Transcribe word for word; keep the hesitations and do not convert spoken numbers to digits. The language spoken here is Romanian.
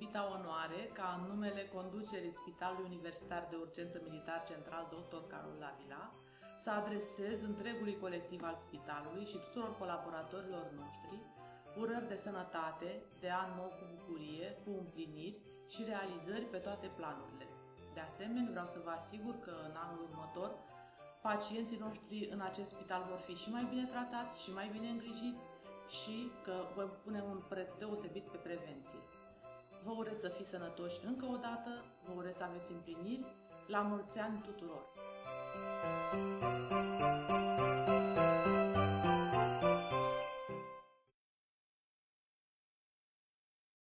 deosebita onoare ca în numele conducerii Spitalului Universitar de Urgență Militar Central doctor Carol Lavila să adresez întregului colectiv al spitalului și tuturor colaboratorilor noștri urări de sănătate, de an nou cu bucurie, cu împliniri și realizări pe toate planurile. De asemenea, vreau să vă asigur că în anul următor pacienții noștri în acest spital vor fi și mai bine tratați și mai bine îngrijiți și că voi pune un preț deosebit pe prevenție. Vă urez să fiți sănătoși încă o dată, vă urez să aveți împliniri, la mulți ani tuturor!